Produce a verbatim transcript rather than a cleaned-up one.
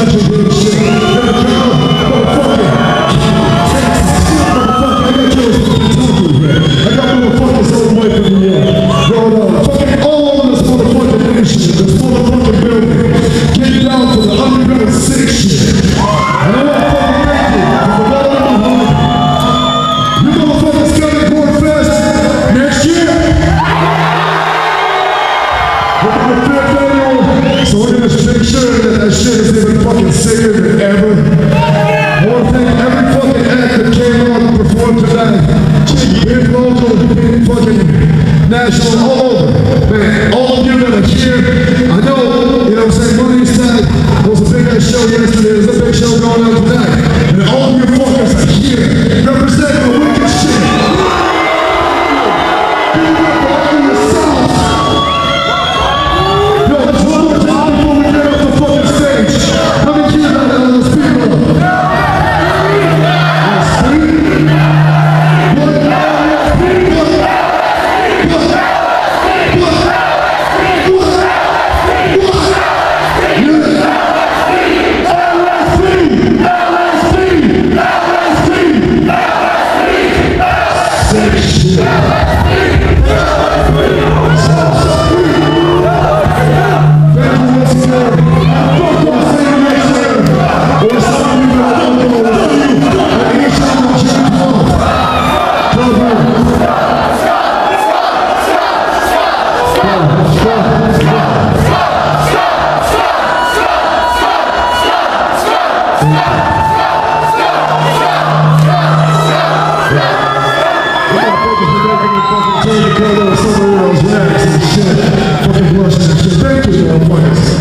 So we're gonna make sure that that shit is even fucking sicker than ever. I wanna thank every fucking act that came on and performed tonight. Hip local, fucking national, all over. Man, all of you that are here, I know, you know what I'm saying, money's tight. There was a big ass show yesterday, there's a big show going on tonight. And all of you fuckers are here, representing the wicked shit. Give it up for all yourselves. Yo, let's one more time before we get off the fucking stage. Let me hear that L S P bro. L S P? What? Thank you,